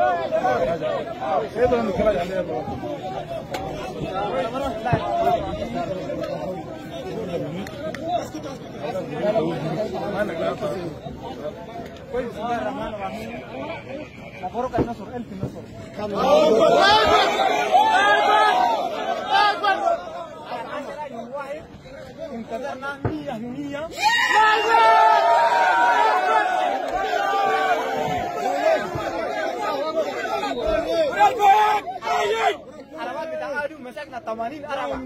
عربات بتعادوا مسكنا 80 عربة.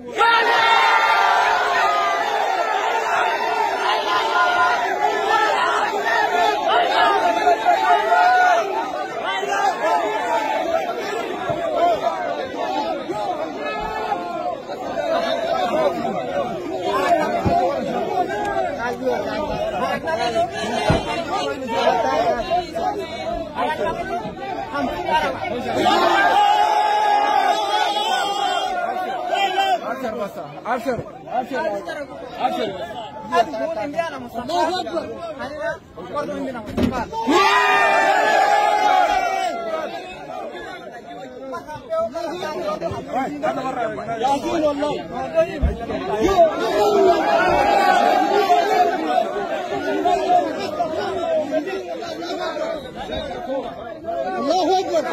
أبشر هذا هو إنديانا مستقبل. هذا برضو عندنا مستقبل. ياسين والله الله أكبر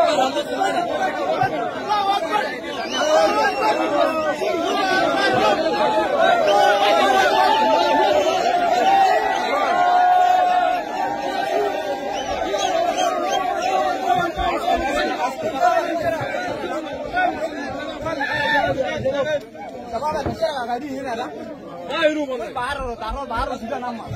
Sabab ada cara nggak di sini ada? ما يروم والله Baru sudah nama.